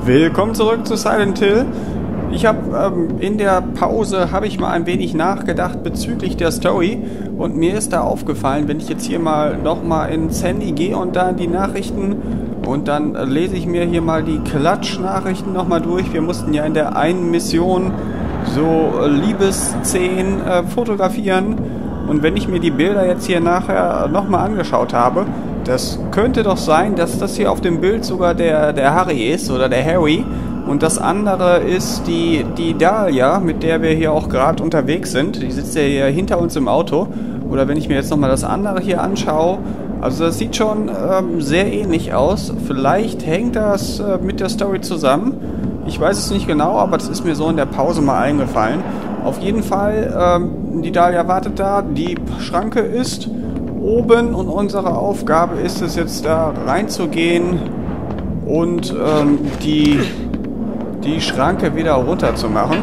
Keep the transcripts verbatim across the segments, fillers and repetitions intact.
Willkommen zurück zu Silent Hill. Ich habe ähm, in der Pause habe ich mal ein wenig nachgedacht bezüglich der Story und mir ist da aufgefallen, wenn ich jetzt hier mal nochmal ins Handy gehe und da in die Nachrichten und dann äh, lese ich mir hier mal die Klatsch-Nachrichten nochmal durch. Wir mussten ja in der einen Mission so äh, Liebesszenen äh, fotografieren und wenn ich mir die Bilder jetzt hier nachher nochmal angeschaut habe, das könnte doch sein, dass das hier auf dem Bild sogar der, der Harry ist oder der Harry. Und das andere ist die, die Dahlia, mit der wir hier auch gerade unterwegs sind. Die sitzt ja hier hinter uns im Auto. Oder wenn ich mir jetzt nochmal das andere hier anschaue. Also das sieht schon ähm, sehr ähnlich aus. Vielleicht hängt das äh, mit der Story zusammen. Ich weiß es nicht genau, aber das ist mir so in der Pause mal eingefallen. Auf jeden Fall, ähm, die Dahlia wartet da. Die Schranke ist oben und unsere Aufgabe ist es jetzt da reinzugehen und ähm, die, die Schranke wieder runter zu machen.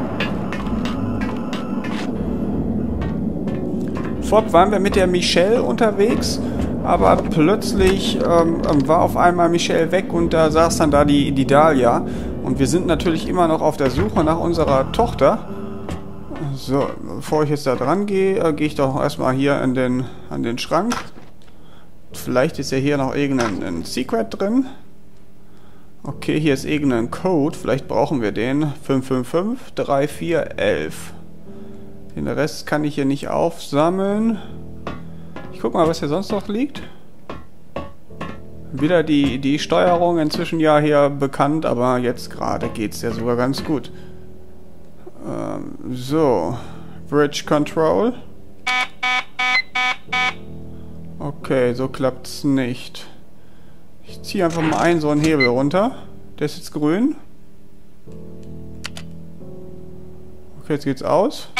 Vorab waren wir mit der Michelle unterwegs, aber plötzlich ähm, war auf einmal Michelle weg und da saß dann da die, die Dahlia und wir sind natürlich immer noch auf der Suche nach unserer Tochter. So, bevor ich jetzt da dran gehe, äh, gehe ich doch erstmal hier in den, an den Schrank. Vielleicht ist ja hier noch irgendein Secret drin. Okay, hier ist irgendein Code. Vielleicht brauchen wir den. fünf fünf fünf drei vier eins eins. Den Rest kann ich hier nicht aufsammeln. Ich guck mal, was hier sonst noch liegt. Wieder die, die Steuerung inzwischen ja hier bekannt, aber jetzt gerade geht es ja sogar ganz gut. So, Bridge Control. Okay, so klappt's nicht. Ich ziehe einfach mal einen so einen Hebel runter. Der ist jetzt grün. Okay, jetzt geht's aus.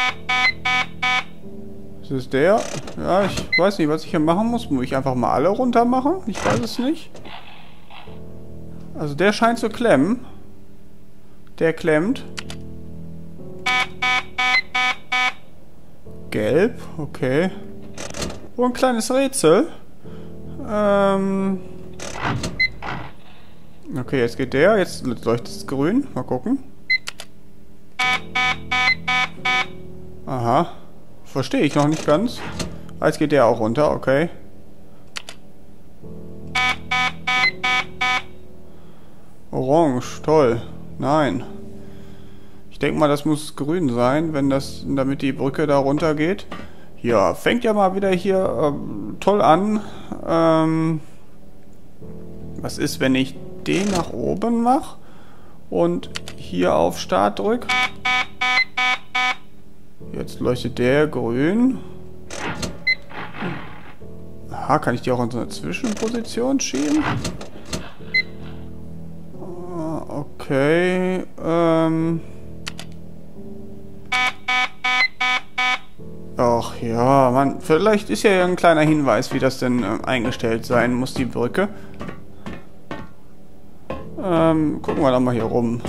Das ist der. Ja, ich weiß nicht, was ich hier machen muss. Muss ich einfach mal alle runter machen? Ich weiß es nicht. Also der scheint zu klemmen. Der klemmt. Gelb, okay. Oh, ein kleines Rätsel. Ähm. Okay, jetzt geht der. Jetzt leuchtet es grün. Mal gucken. Aha. Verstehe ich noch nicht ganz. Ah, jetzt geht der auch runter, okay. Orange, toll. Nein. Ich denke mal, das muss grün sein, wenn das, damit die Brücke da runter geht. Ja, fängt ja mal wieder hier ähm, toll an. Ähm, was ist, wenn ich den nach oben mache und hier auf Start drücke? Jetzt leuchtet der grün. Aha, kann ich die auch in so eine Zwischenposition schieben? Okay, ähm... Ach ja, man, vielleicht ist ja ein kleiner Hinweis, wie das denn äh, eingestellt sein muss, die Brücke. Ähm, gucken wir doch mal hier rum.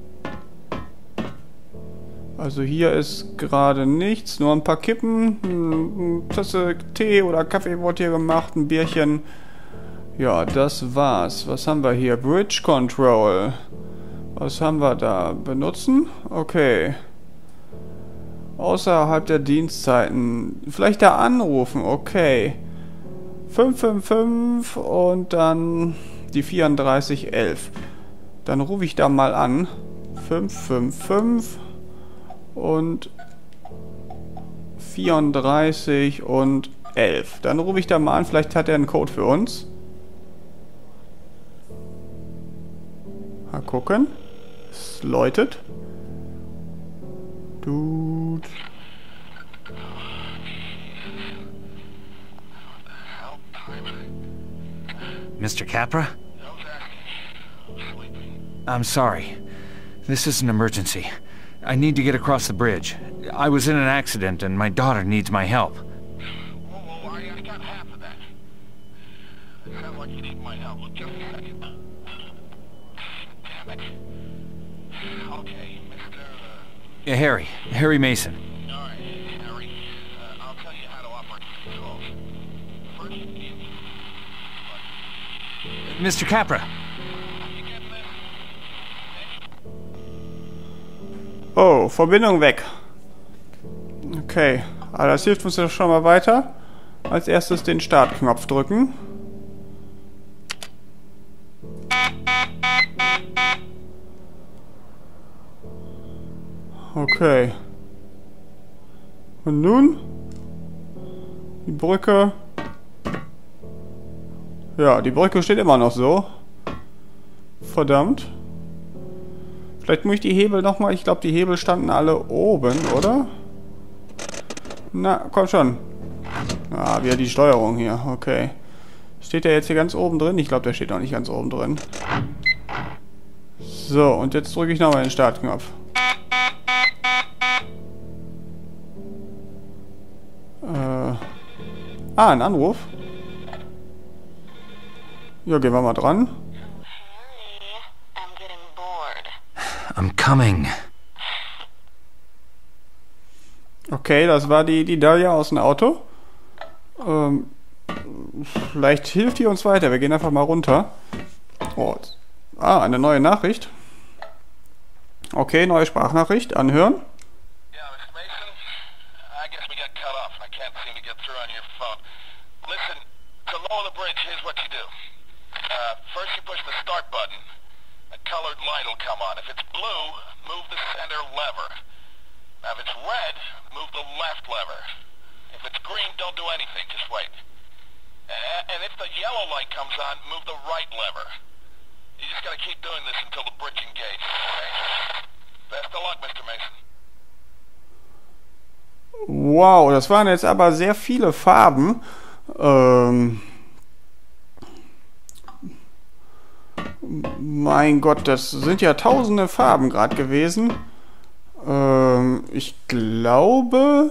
Also hier ist gerade nichts, nur ein paar Kippen, eine Tasse Tee oder Kaffee wurde hier gemacht, ein Bierchen. Ja, das war's. Was haben wir hier? Bridge Control. Was haben wir da? Benutzen? Okay. Außerhalb der Dienstzeiten. Vielleicht da anrufen, okay. fünf fünf fünf und dann die vierunddreißig elf. Dann rufe ich da mal an. fünf fünf fünf und vierunddreißig und elf. Dann rufe ich da mal an, vielleicht hat er einen Code für uns. Mal gucken. Es läutet. Dude. Mister Capra? I'm sorry. This is an emergency. I need to get across the bridge. I was in an accident and my daughter needs my help. Whoa, whoa, I, I got half of that. It sounds like you need my help. Just a second. Damn it. Okay, Mister Uh... Yeah, Harry. Harry Mason. All right, Harry. Uh, I'll tell you how to operate the controls. First, you... Mister Capra. You getting this? Oh, Verbindung weg. Okay, aber das hilft uns ja schon mal weiter. Als erstes den Startknopf drücken. Okay. Und nun? Die Brücke. Ja, die Brücke steht immer noch so. Verdammt. Vielleicht muss ich die Hebel nochmal... Ich glaube, die Hebel standen alle oben, oder? Na, komm schon. Ah, wieder die Steuerung hier. Okay. Steht der jetzt hier ganz oben drin? Ich glaube, der steht noch nicht ganz oben drin. So, und jetzt drücke ich nochmal den Startknopf. Äh. Ah, ein Anruf. Ja, gehen wir mal dran. I'm coming. Okay, das war die, die Dahlia aus dem Auto. Ähm, vielleicht hilft die uns weiter. Wir gehen einfach mal runter. Oh, ah, eine neue Nachricht. Okay, neue Sprachnachricht. Anhören. Yeah, Mister Mason? I guess we got cut off and I can't seem to get through on your phone. Listen, to lower the bridge, here's what you do. Uh, first you push the start button. A colored light will come on. If it's blue, move the center lever. Now if it's red, move the left lever. If it's green, don't do anything, just wait. A- and if the yellow light comes on, move the right lever. You just gotta keep doing this until the bridge engages, okay? Best of luck, Mister Mason. Wow, das waren jetzt aber sehr viele Farben. Ähm... Mein Gott, das sind ja tausende Farben gerade gewesen. Ähm, ich glaube...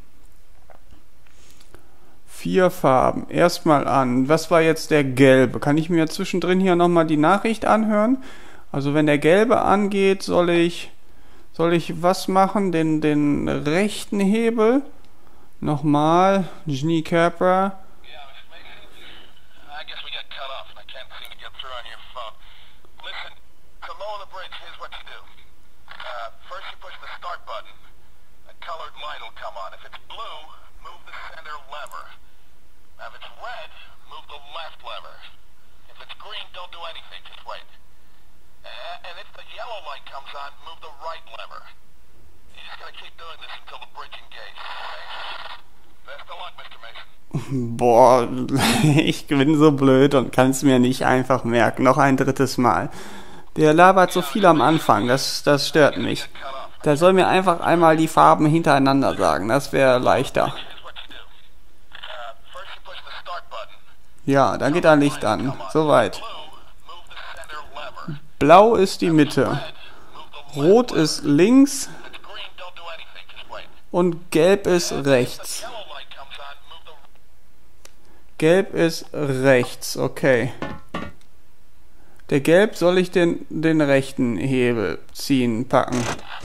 Vier Farben. Erstmal an. Was war jetzt der gelbe? Kann ich mir zwischendrin hier nochmal die Nachricht anhören? Also wenn der gelbe angeht, soll ich... Soll ich was machen? Den, den rechten Hebel? Nochmal. Genie Capra. And if the yellow light comes on, move the right lever. You just gotta keep doing this until the bridge engages, okay? Best of luck, Mister Mason. Boah, ich bin so blöd und kann es mir nicht einfach merken. Noch ein drittes Mal. Der labert so viel am Anfang, das, das stört mich. Der soll mir einfach einmal die Farben hintereinander sagen, das wäre leichter. Ja, da geht ein Licht an. Soweit. Blau ist die Mitte. Rot ist links. Und gelb ist rechts. Gelb ist rechts, okay. Der Gelb soll ich den, den rechten Hebel ziehen, packen.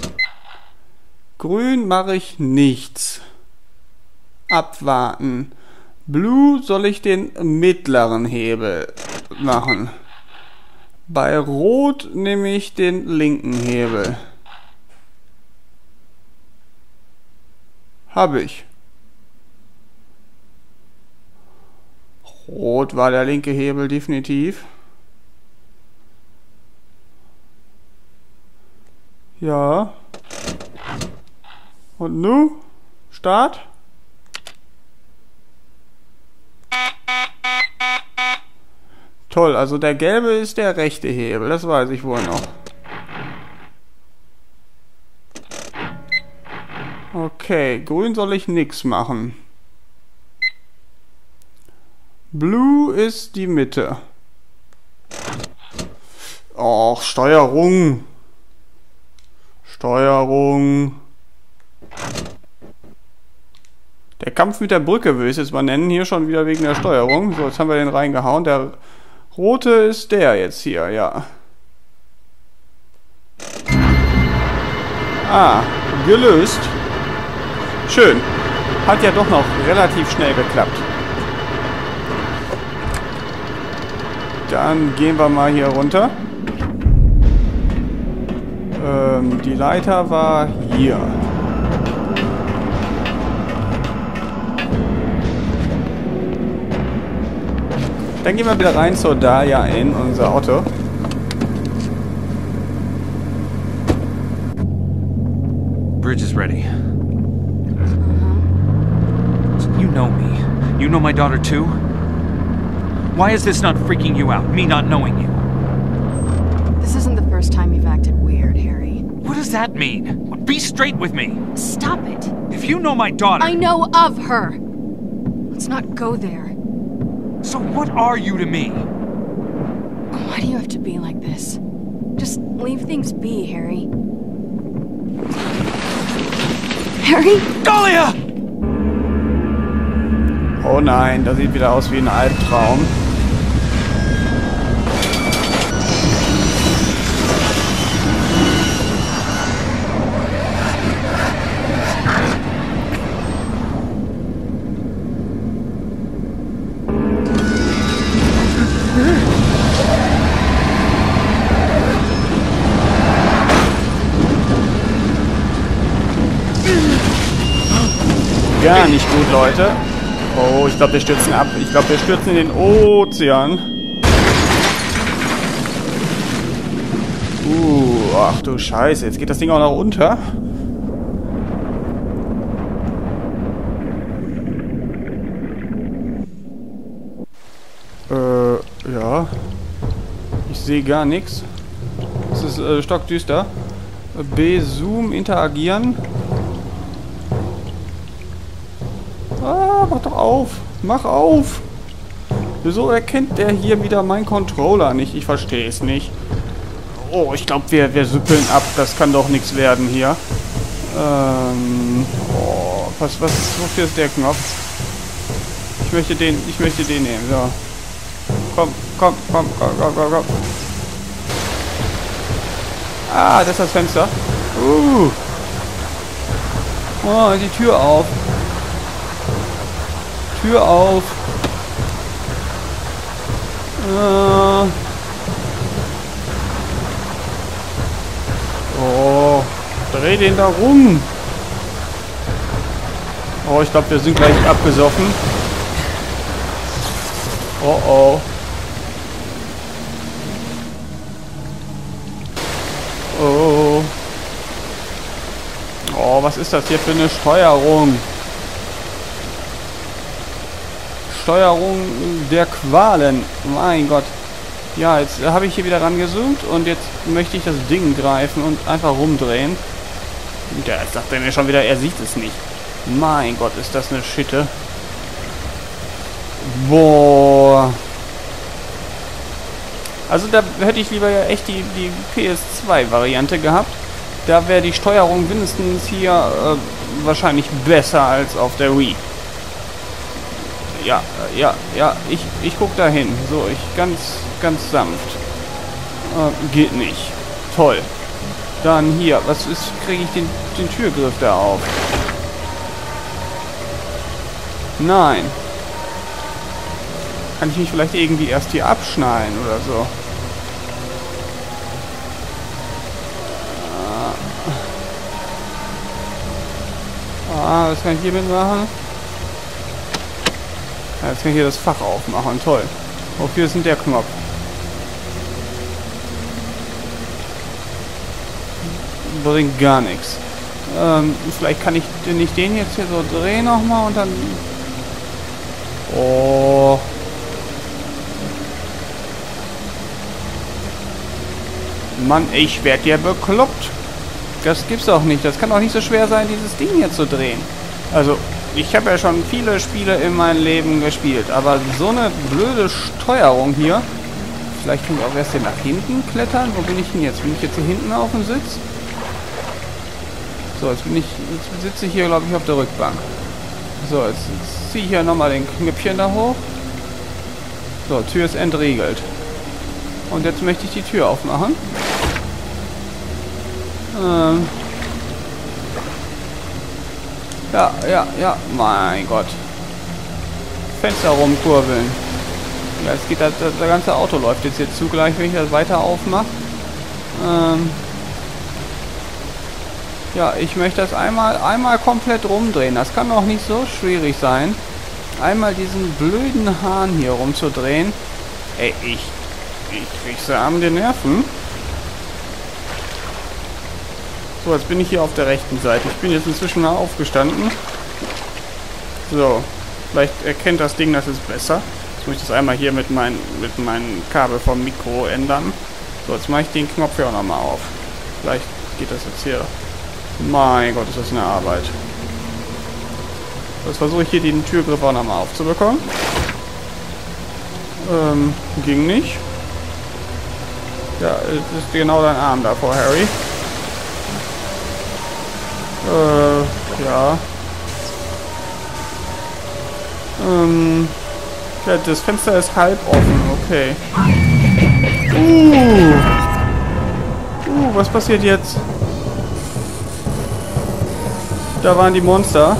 Grün mache ich nichts. Abwarten. Blue soll ich den mittleren Hebel machen. Bei Rot nehme ich den linken Hebel. Habe ich. Rot war der linke Hebel definitiv. Ja. Und nun? Start. Toll, also der gelbe ist der rechte Hebel, das weiß ich wohl noch. Okay, grün soll ich nix machen. Blue ist die Mitte. Och, Steuerung. Steuerung. Der Kampf mit der Brücke will ich es jetzt mal nennen, hier schon wieder wegen der Steuerung. So, jetzt haben wir den reingehauen. Der rote ist der jetzt hier, ja. Ah, gelöst. Schön. Hat ja doch noch relativ schnell geklappt. Dann gehen wir mal hier runter. Ähm, die Leiter war hier. Dann gehen wir wieder rein zur Dahlia in unser Auto. Bridge is ready. You know me. You know my daughter too? Why is this not freaking you out, me not knowing you? This isn't the first time you've acted weird, Harry. What does that mean? Be straight with me. Stop it. If you know my daughter... I know of her. Let's not go there. So what are you to me? Why do you have to be like this? Just leave things be, Harry. Harry? Dahlia! Oh nein, das sieht wieder aus wie ein Albtraum. Gar nicht gut, Leute. Oh, ich glaube, wir stürzen ab. Ich glaube, wir stürzen in den Ozean. Uh, ach du Scheiße. Jetzt geht das Ding auch noch unter. Äh, ja. Ich sehe gar nichts. Es ist äh, stockdüster. B-Zoom, interagieren. Ah, mach doch auf. Mach auf. Wieso erkennt der hier wieder meinen Controller nicht? Ich verstehe es nicht. Oh, ich glaube, wir, wir süppeln ab. Das kann doch nichts werden hier. Ähm. Oh, was, was, wofür ist der Knopf? Ich möchte den, ich möchte den nehmen. So. Komm, komm, komm, komm, komm, komm, komm. Ah, das ist das Fenster. Uh. Oh, die Tür auf. Tür auf. Äh. Oh. Dreh den da rum. Oh, ich glaube, wir sind gleich abgesoffen. Oh oh. Oh. Oh, was ist das hier für eine Steuerung? Steuerung der Qualen. Mein Gott. Ja, jetzt habe ich hier wieder rangezoomt und jetzt möchte ich das Ding greifen und einfach rumdrehen. Ja, jetzt sagt er mir schon wieder, er sieht es nicht. Mein Gott, ist das eine Schitte. Boah. Also da hätte ich lieber ja echt die, die P S zwei Variante gehabt. Da wäre die Steuerung mindestens hier äh, wahrscheinlich besser als auf der Wii. Ja, ja, ja, ich, ich guck da hin. So, ich ganz, ganz sanft. Äh, geht nicht. Toll. Dann hier, was ist, kriege ich den, den Türgriff da auf? Nein. Kann ich mich vielleicht irgendwie erst hier abschneiden oder so? Ah, was kann ich hiermit machen? Ja, jetzt kann ich hier das Fach aufmachen. Toll. Wofür ist denn der Knopf? Bringt gar nichts. Ähm, vielleicht kann ich nicht den jetzt hier so drehen nochmal und dann... Oh... Mann, ich werde ja bekloppt. Das gibt's doch nicht. Das kann doch nicht so schwer sein, dieses Ding hier zu drehen. Also, ich habe ja schon viele Spiele in meinem Leben gespielt, aber so eine blöde Steuerung hier. Vielleicht kann ich auch erst hier nach hinten klettern. Wo bin ich denn jetzt? Bin ich jetzt hier hinten auf dem Sitz? So, jetzt bin ich, jetzt sitze ich hier, glaube ich, auf der Rückbank. So, jetzt, jetzt ziehe ich hier nochmal den Knöpfchen da hoch. So, Tür ist entriegelt. Und jetzt möchte ich die Tür aufmachen. Ähm. Ja, ja, ja. Mein Gott. Fenster rumkurbeln. Ja, jetzt geht das, das, das ganze Auto läuft jetzt hier zugleich, wenn ich das weiter aufmache. Ähm. Ja, ich möchte das einmal, einmal komplett rumdrehen. Das kann doch nicht so schwierig sein. Einmal diesen blöden Hahn hier rumzudrehen. Ey, ich... Ich krieg's ja an den Nerven. So, jetzt bin ich hier auf der rechten Seite. Ich bin jetzt inzwischen mal aufgestanden. So. Vielleicht erkennt das Ding das ist besser. Jetzt muss ich das einmal hier mit meinem mit meinem Kabel vom Mikro ändern. So, jetzt mache ich den Knopf hier auch nochmal auf. Vielleicht geht das jetzt hier. Mein Gott, ist das eine Arbeit. Jetzt versuche ich hier den Türgriff auch nochmal aufzubekommen. Ähm, ging nicht. Ja, es ist genau dein Arm davor, Harry. Äh, ja. Ähm, ja, das Fenster ist halb offen, okay. Uh. Uh, was passiert jetzt? Da waren die Monster.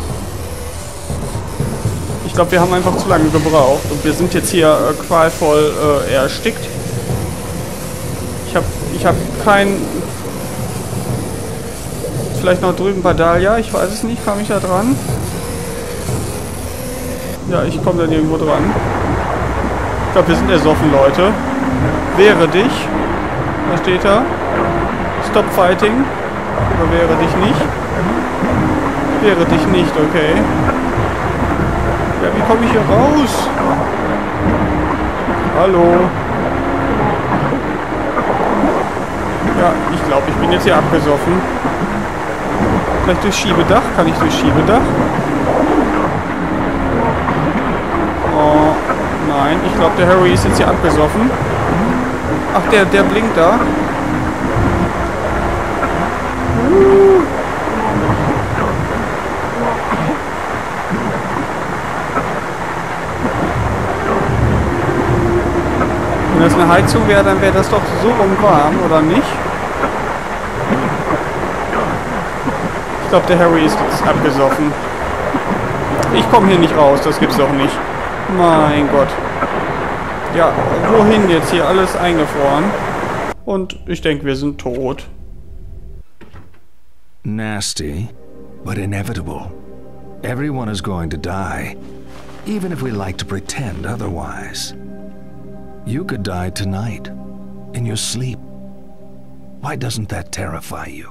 Ich glaube, wir haben einfach zu lange gebraucht. Und wir sind jetzt hier äh, qualvoll äh, erstickt. Ich habe ich hab kein... Vielleicht noch drüben bei Dahlia, ich weiß es nicht. Kam ich da dran? Ja, ich komme da nirgendwo dran. Ich glaube, wir sind ersoffen, Leute. Wehre dich. Was steht da? Stop fighting. Oder wehre dich nicht. Wehre dich nicht, okay. Ja, wie komme ich hier raus? Hallo? Ja, ich glaube, ich bin jetzt hier abgesoffen. Vielleicht durch Schiebedach? Kann ich durch Schiebedach? Oh, nein. Ich glaube, der Harry ist jetzt hier abgesoffen. Ach, der, der blinkt da. Uh. Wenn das eine Heizung wäre, dann wäre das doch so rum warm, oder nicht? Ich glaube, der Harry ist jetzt abgesoffen. Ich komme hier nicht raus, das gibt's doch nicht. Mein Gott. Ja, wohin jetzt hier? Alles eingefroren. Und ich denke, wir sind tot. Nasty, but inevitable. Everyone is going to die, even if we like to pretend otherwise. You could die tonight, in your sleep. Why doesn't that terrify you?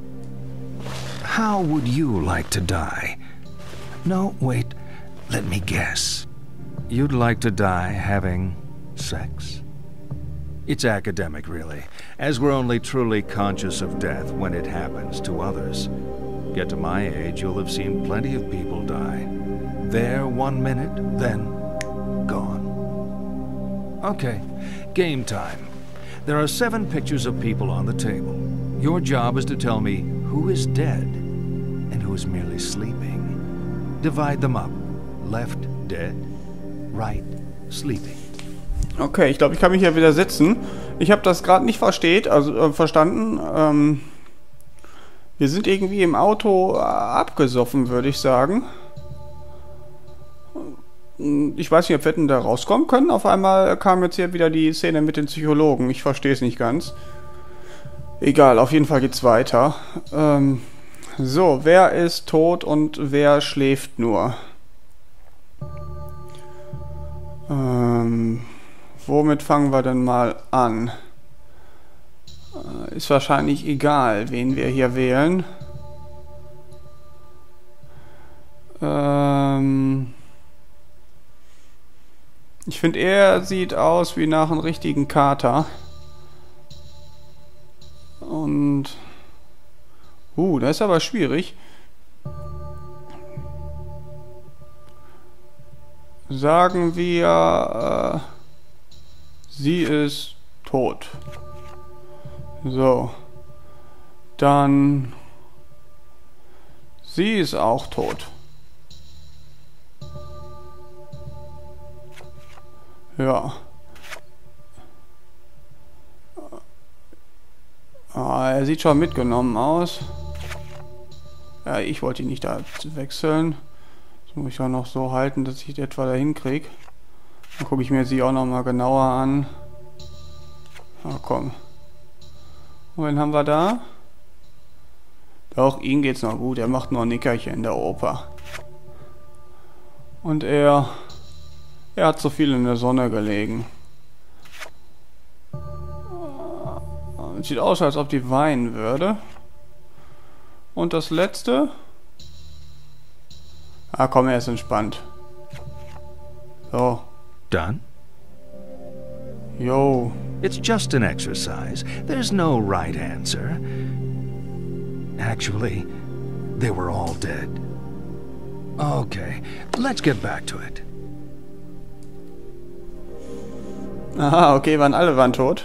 How would you like to die? No, wait, let me guess. You'd like to die having sex? It's academic, really, as we're only truly conscious of death when it happens to others. Get to my age, you'll have seen plenty of people die. There one minute, then gone. Okay, game time. There are seven pictures of people on the table. Your job is to tell me who is dead and who is merely sleeping. Divide them up. Left, dead. Right, sleeping. Okay, ich glaube, ich kann mich hier wieder setzen. Ich habe das gerade nicht versteht, also äh, verstanden. Ähm, wir sind irgendwie im Auto äh, abgesoffen, würde ich sagen. Ich weiß nicht, ob wir denn da rauskommen können. Auf einmal kam jetzt hier wieder die Szene mit den Psychologen. Ich verstehe es nicht ganz. Egal, auf jeden Fall geht's weiter. Ähm, so, wer ist tot und wer schläft nur? Ähm... Womit fangen wir denn mal an? Äh, ist wahrscheinlich egal, wen wir hier wählen. Ähm ich finde, er sieht aus wie nach einem richtigen Kater. Und... Uh, das ist aber schwierig. Sagen wir... Äh, sie ist tot. So. Dann... Sie ist auch tot. Ja. Ah, er sieht schon mitgenommen aus. Ja, ich wollte ihn nicht da wechseln. Das muss ich auch noch so halten, dass ich das etwa dahin kriege. Dann gucke ich mir sie auch noch mal genauer an. Ah, komm. Und wen haben wir da? Doch, ihm geht's noch gut. Er macht nur ein Nickerchen in der Oper. Und er... Er hat so viel in der Sonne gelegen. Sieht aus, als ob die weinen würde. Und das letzte... Ah, komm, er ist entspannt. So. Done? Yo. It's just an exercise. There's no right answer. Actually, they were all dead. Okay, let's get back to it. Aha, okay, waren alle waren tot.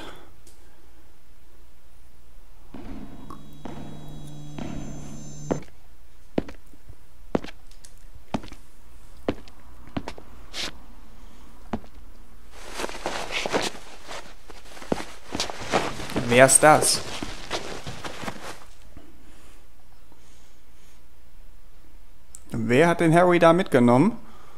Wer ist das? Wer hat den Harry da mitgenommen?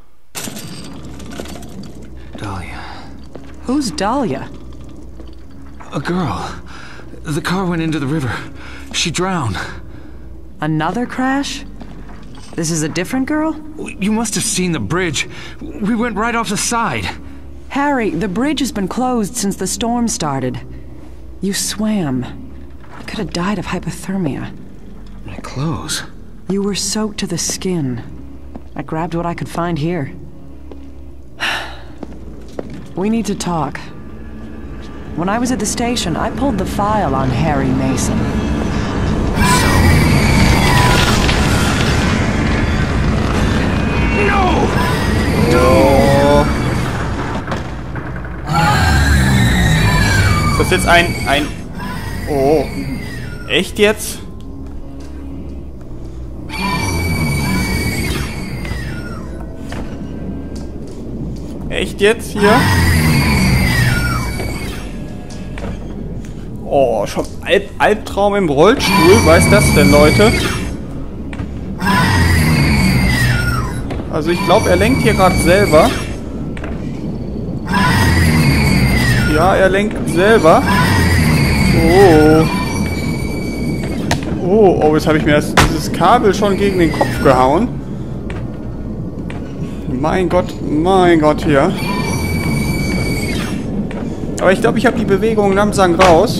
Dahlia. Who's Dahlia? A girl. The car went into the river. She drowned. Another crash? This is a different girl? You must have seen the bridge. We went right off the side. Harry, the bridge has been closed since the storm started. You swam. You could have died of hypothermia. My clothes. You were soaked to the skin. I grabbed what I could find here. We need to talk. When I was at the station, I pulled the file on Harry Mason. No! Oh. Ist das jetzt ein... ein... Oh. Echt jetzt? Echt jetzt hier? Oh, schon Alb Albtraum im Rollstuhl. Was das denn, Leute? Also ich glaube, er lenkt hier gerade selber. Ja, er lenkt selber. Oh. Oh, oh, jetzt habe ich mir das, dieses Kabel schon gegen den Kopf gehauen. Mein Gott, mein Gott, hier. Aber ich glaube, ich habe die Bewegung langsam raus.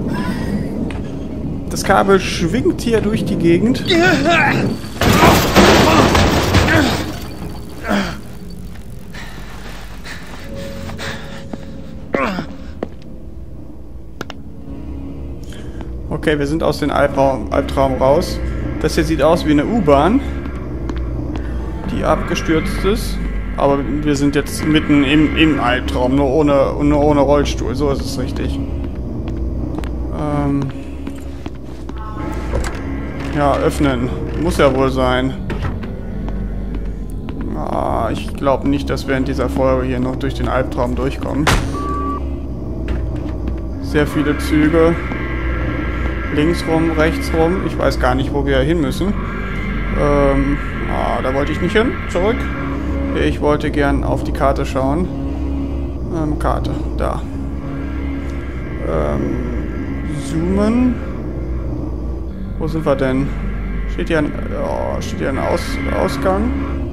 Das Kabel schwingt hier durch die Gegend. Okay, wir sind aus dem Albtraum, Albtraum raus. Das hier sieht aus wie eine U-Bahn, die abgestürzt ist. Aber wir sind jetzt mitten im, im Albtraum, nur ohne, nur ohne Rollstuhl. So ist es richtig. Ähm ja, öffnen. Muss ja wohl sein. Ah, ich glaube nicht, dass wir in dieser Folge hier noch durch den Albtraum durchkommen. Sehr viele Züge. Links rum, rechts rum. Ich weiß gar nicht, wo wir hin müssen. Ähm, ah, da wollte ich nicht hin. Zurück. Ich wollte gern auf die Karte schauen. Ähm, Karte. Da. Ähm, zoomen. Wo sind wir denn? Steht hier ein, oh, steht hier ein Aus, Ausgang.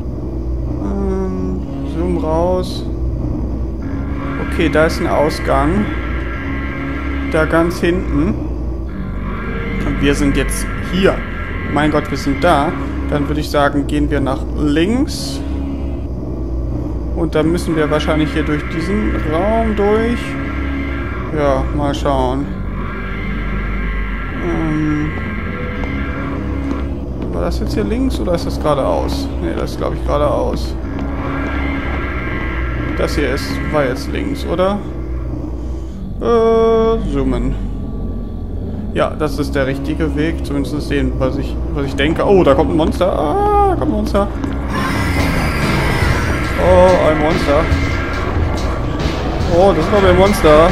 Ähm, zoom raus. Okay, da ist ein Ausgang. Da ganz hinten. Und wir sind jetzt hier. Mein Gott, wir sind da. Dann würde ich sagen, gehen wir nach links. Und dann müssen wir wahrscheinlich hier durch diesen Raum durch. Ja, mal schauen. Ähm, war das jetzt hier links oder ist das geradeaus? Ne, das ist, glaube ich, geradeaus. Das hier ist, war jetzt links, oder? Äh, zoomen. Ja, das ist der richtige Weg. Zumindest den, was ich, was ich denke. Oh, da kommt ein Monster. Ah, da kommt ein Monster. Oh, ein Monster. Oh, das ist noch ein Monster.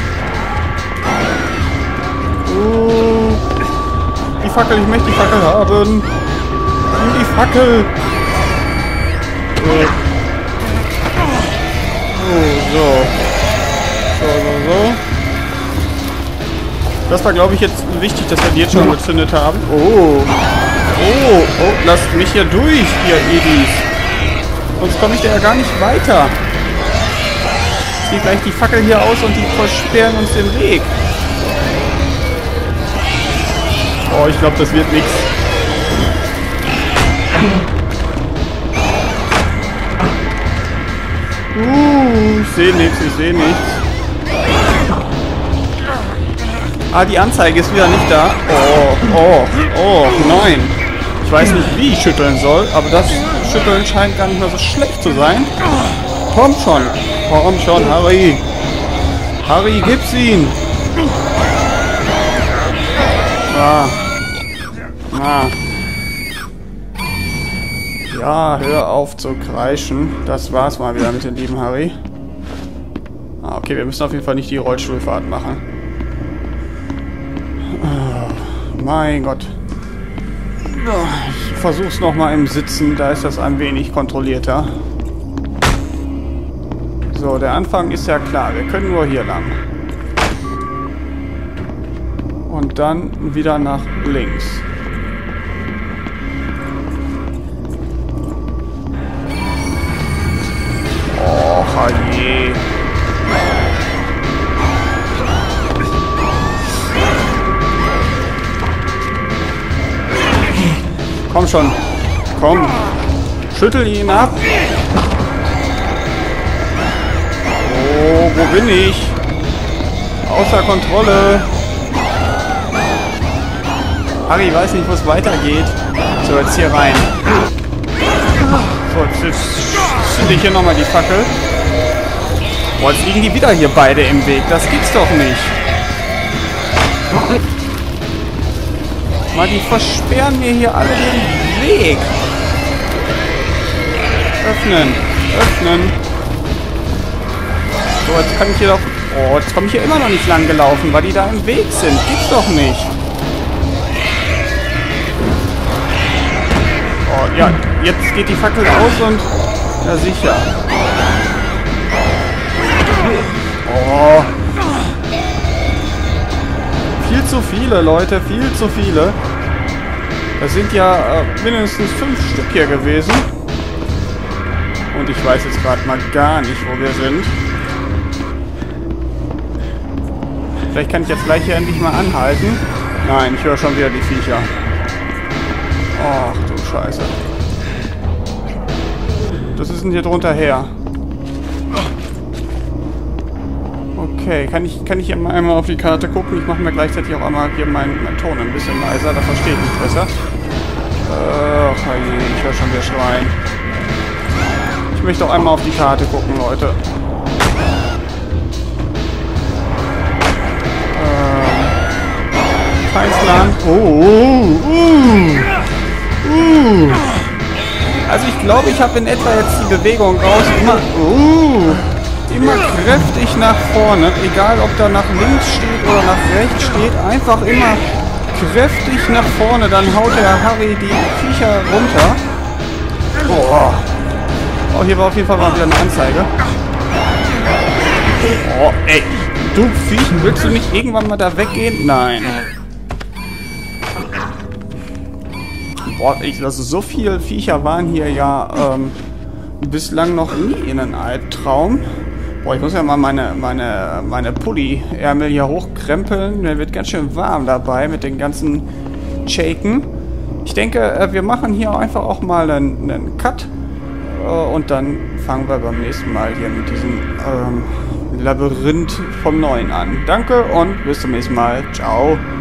Oh. Die Fackel, ich möchte die Fackel haben. Die Fackel. Oh, oh so. So, so, so. Das war, glaube ich, jetzt wichtig, dass wir die jetzt schon gezündet haben. Oh. Oh. Oh. Lasst mich hier durch, ihr Edis. Sonst komme ich da ja gar nicht weiter. Jetzt geht gleich die Fackel hier aus und die versperren uns den Weg. Oh, ich glaube, das wird nichts. Uh, ich sehe nichts, ich sehe nichts. Ah, die Anzeige ist wieder nicht da. Oh, oh, oh, nein. Ich weiß nicht, wie ich schütteln soll, aber das Schütteln scheint gar nicht mehr so schlecht zu sein. Komm schon, komm schon, Harry. Harry, gib's ihn. Ah. Ah. Ja, hör auf zu kreischen. Das war's mal wieder mit dem lieben Harry. Ah, okay, wir müssen auf jeden Fall nicht die Rollstuhlfahrt machen. Oh, mein Gott. Ich versuch's nochmal im Sitzen, da ist das ein wenig kontrollierter. So, der Anfang ist ja klar. Wir können nur hier lang. Und dann wieder nach links. Oh, je. Komm schon. Komm. Schüttel ihn ab. Oh, wo bin ich? Außer Kontrolle. Harry weiß nicht, wo es weitergeht. So, jetzt hier rein. So, jetzt, jetzt zünde ich hier nochmal die Fackel. Boah, jetzt liegen die wieder hier beide im Weg. Das gibt's doch nicht. Mal, die versperren mir hier alle den Weg. Öffnen. Öffnen. So, jetzt kann ich hier doch... Oh, jetzt komme ich hier immer noch nicht lang gelaufen, weil die da im Weg sind. Gibt's doch nicht. Oh, ja, jetzt geht die Fackel aus und... Ja, sicher. Oh. Viel zu viele, Leute. Viel zu viele. Das sind ja äh, mindestens fünf Stück hier gewesen. Und ich weiß jetzt gerade mal gar nicht, wo wir sind. Vielleicht kann ich jetzt gleich hier endlich mal anhalten. Nein, ich höre schon wieder die Viecher. Ach du Scheiße. Was ist denn hier drunter her? Okay, kann ich, kann ich hier mal einmal auf die Karte gucken? Ich mache mir gleichzeitig auch einmal hier meinen mein Ton ein bisschen leiser, da verstehe ich mich besser. Ach, ich höre schon wieder schreien. Ich möchte auch einmal auf die Karte gucken, Leute. Feinsland. Oh, uh, uh, uh. Also ich glaube, ich habe in etwa jetzt die Bewegung raus. Immer, uh, immer kräftig nach vorne. Egal, ob da nach links steht oder nach rechts steht. Einfach immer kräftig nach vorne. Dann haut der Harry die Viecher runter. Oh. Oh, hier war auf jeden Fall mal wieder eine Anzeige. Oh, ey. Du Viech, willst du nicht irgendwann mal da weggehen? Nein. Boah, ich, also so viele Viecher waren hier ja ähm, bislang noch nie in einem Albtraum. Boah, ich muss ja mal meine, meine, meine Pulli-Ärmel hier hochkrempeln. Mir wird ganz schön warm dabei mit den ganzen Shaken. Ich denke, wir machen hier einfach auch mal einen, einen Cut. Äh, und dann fangen wir beim nächsten Mal hier mit diesem ähm, Labyrinth vom Neuen an. Danke und bis zum nächsten Mal. Ciao.